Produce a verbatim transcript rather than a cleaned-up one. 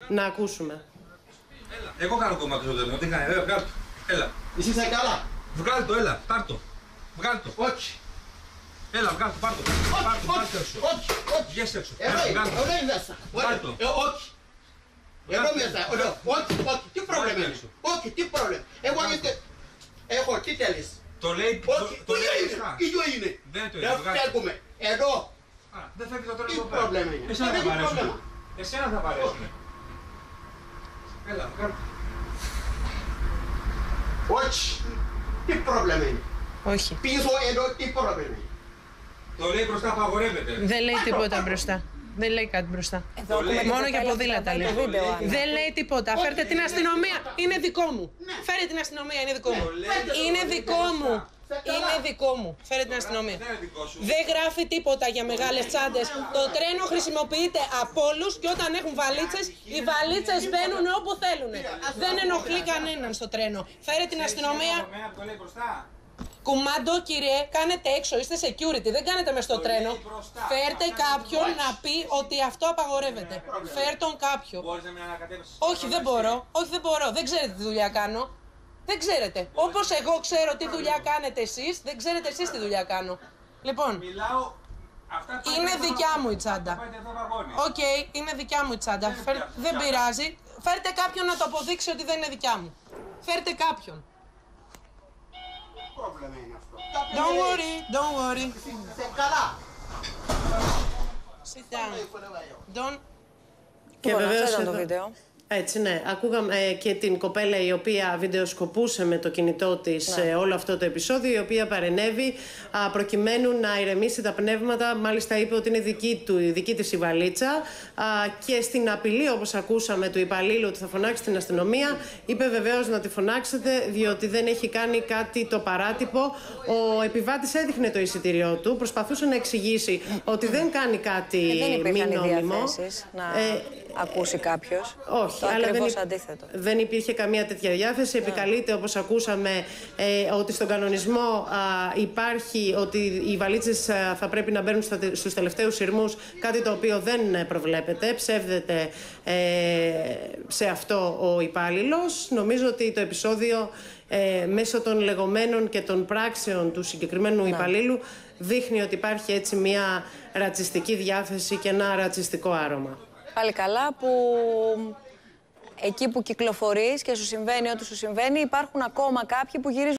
να ακούσουμε. Έλα, εγώ κάνω κομμάτι στο τέλος, τι κάνει, έλα, βγάλ' το, έλα. Εσύ είσαι καλά. Βγάλ' το, έλα, πάρ' το, βγάλ' το. Όχι. Έλα, βγάλ' το, πάρ' το, πάρ' το, πάρ' το έξω. Όχι, όχι. Βγες έξω, Εδώ έλα, είναι, βγάλ' το. εδώ είναι μέσα. Βγάλ' το. Ε, όχι. Εδώ μέσα, εδώ. Όχι, όχι. Τι πρόβλημα είναι. Όχι, τι πρόβλημα. Εγώ είστε... Έχω, τι θέλεις. Το λέει, Όχι, το ίδιο λέει είναι. μπροστά. Ίδιο είναι. Δεν το Δεν είναι, βγάλ' το. φεύγουμε. Εδώ. Α, δεν φεύγει το τώρα Τι εδώ πέρα. πρόβλημα είναι. Εσένα Δεν θα έχει παρέσουνε. πρόβλημα. Εσένα θα παρέσουνε. Έλα, βγάλ' το. Όχι. Τι πρόβλημα είναι. Όχι. Πίσω εδώ τι πρόβλημα είναι. Το λέει μπροστά, απαγορεύεται. Δεν λέει τίποτα μπροστά. Δεν λέει κάτι μπροστά. Εδώ ακούμε Μόνο το για κοπέλα ποδήλατα που λέει. τραβάει το βίντεο, Άννα. Δεν λέει τίποτα. Φέρτε την αστυνομία. Είναι δικό μου. Φέρτε την αστυνομία. Είναι δικό μου. Είναι δικό μου. Είναι δικό μου. Φέρτε την αστυνομία. Δεν είναι δικό σου. Δεν γράφει τίποτα για μεγάλες τσάντες. Το τρένο χρησιμοποιείται από όλους και όταν έχουν βαλίτσες, οι βαλίτσες μπαίνουν όπου θέλουν. Δεν ενοχλεί κανέναν στο τρένο. Φέρε την αστυνομία. Το λέει μπροστά. Κουμάντο, κύριε, κάνετε έξω, είστε security, δεν κάνετε μες στο τρένο. Φέρτε κάποιον να πει ότι αυτό απαγορεύεται. Φέρ' τον κάποιον. Μπορείς να μην ανακατεύσεις. Όχι, δεν μπορώ. Όχι, δεν μπορώ. Δεν ξέρετε τι δουλειά κάνω. Δεν ξέρετε. Όπως εγώ ξέρω τι δουλειά κάνετε εσείς, δεν ξέρετε εσείς τι δουλειά κάνω. Λοιπόν, Μιλάω. Αυτά τα είναι πάτε δικιά εδώ, μου η τσάντα. πάτε εδώ βαγόνι. Οκ, είναι δικιά μου η τσάντα. Φέρ- Δεν πειράζει. Φέρτε κάποιον να το αποδείξει ότι δεν είναι δικιά μου. Φέρτε κάποιον. Τι πρόβλημα είναι αυτό. Don't worry, don't worry. Είσαι καλά. Sit down. Don't... Και Λοιπόν, αυτό ήταν το εδώ- βίντεο. Έτσι, ναι. Ακούγαμε ε, και την κοπέλα η οποία βιντεοσκοπούσε με το κινητό της Ναι. ε, όλο αυτό το επεισόδιο, η οποία παρενέβη α, προκειμένου να ηρεμήσει τα πνεύματα. Μάλιστα είπε ότι είναι δική, του, δική της η βαλίτσα α, και στην απειλή, όπως ακούσαμε, του υπαλλήλου ότι θα φωνάξει την αστυνομία, είπε βεβαίως να τη φωνάξετε διότι δεν έχει κάνει κάτι το παράτυπο. Ο επιβάτης έδειχνε το εισιτήριό του, προσπαθούσε να εξηγήσει ότι δεν κάνει κάτι Ε, δεν μη υπήρχαν οι νόμιμο. διαθέσεις να Ε, ακούσει κάποιος. Όχι, Το αλλά δεν, ακριβώς υ- αντίθετο. δεν υπήρχε καμία τέτοια διάθεση. Επικαλείται, όπως ακούσαμε, ε, ότι στον κανονισμό α, υπάρχει ότι οι βαλίτσες α, θα πρέπει να μπαίνουν στα, στους τελευταίους σειρμούς, κάτι το οποίο δεν ε, προβλέπεται. Ψεύδεται ε, σε αυτό ο υπάλληλος. Νομίζω ότι το επεισόδιο ε, μέσω των λεγόμενων και των πράξεων του συγκεκριμένου υπαλλήλου δείχνει ότι υπάρχει έτσι μια ρατσιστική διάθεση και ένα ρατσιστικό άρωμα. Πάλι καλά που εκεί που κυκλοφορείς και σου συμβαίνει ό,τι σου συμβαίνει, υπάρχουν ακόμα κάποιοι που γυρίζουν